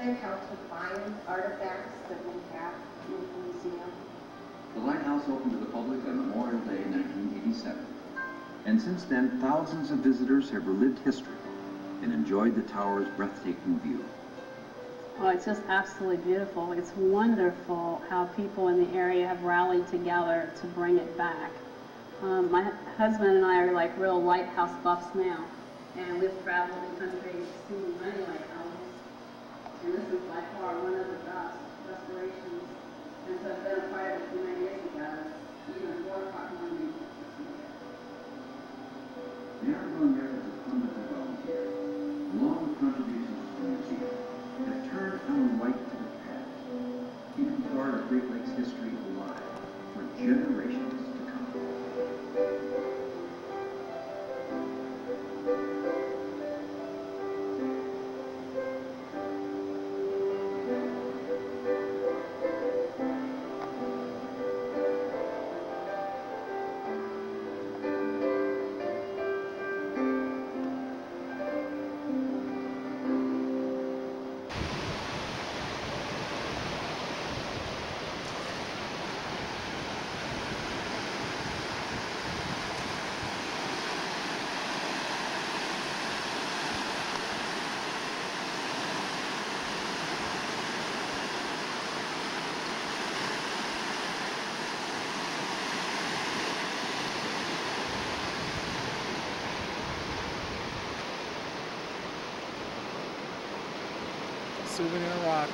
and how to find artifacts that we have in the museum. The lighthouse opened to the public on Memorial Day 1987. And since then, thousands of visitors have relived history and enjoyed the tower's breathtaking view. Oh, it's just absolutely beautiful. It's wonderful how people in the area have rallied together to bring it back. My husband and I are like real lighthouse buffs now, and we've traveled the country seeing many lighthouses, and this is by far one of the best restorations. And so I've been a part of it for many years ago. It's even more heartwarming to see it. The ongoing efforts of hundreds of volunteers, along with contributions to the museum, have turned Ellen White to the past, keeping part of Great Lakes history alive for generations to come. Souvenir Rock.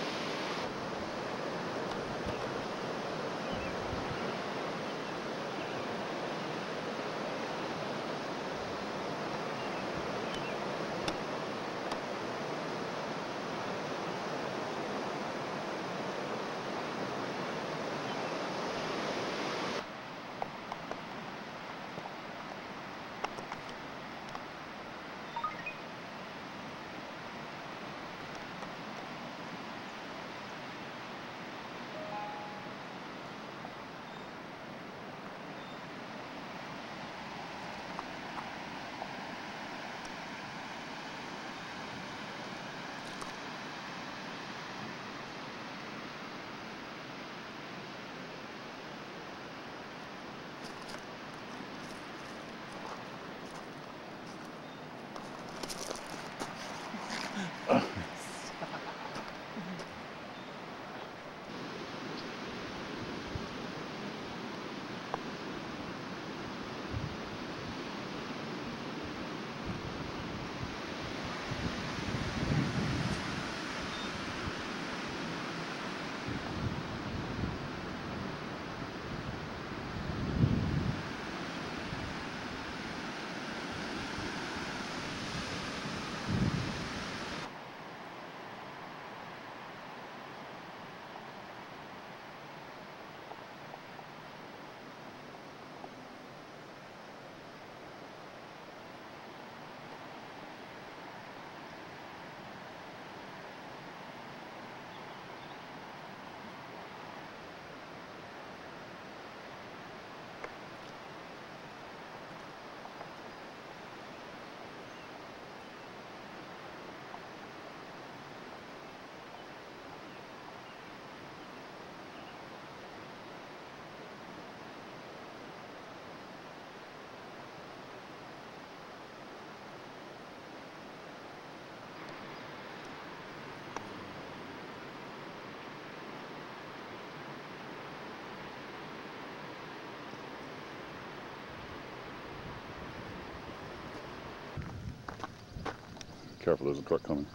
Careful, there's a truck coming.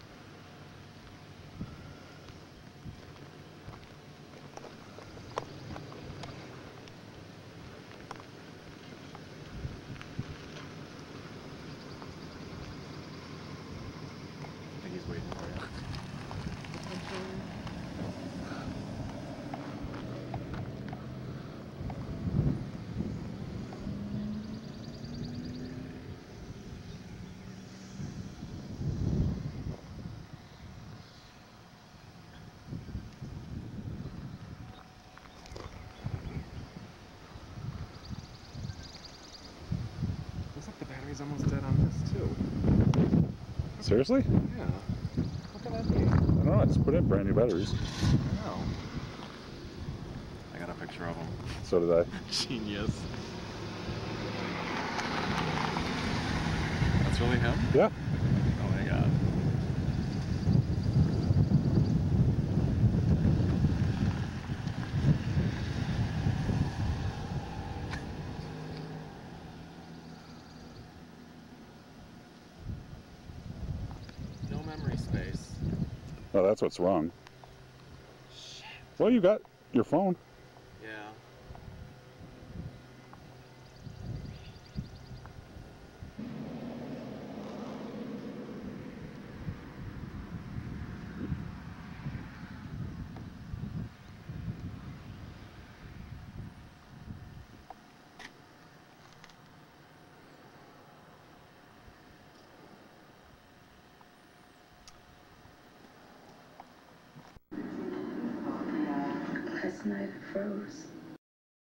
I think he's waiting for you. Looks like the battery's almost dead on this too. Seriously? Yeah. Look could that be? I don't know. I just put in brand new batteries. Oh. I got a picture of him. So did I. Genius. That's really him? Yeah. Oh my god. No memory space. Oh, that's what's wrong. Shit. Well, you got your phone. Yeah. Last night it froze.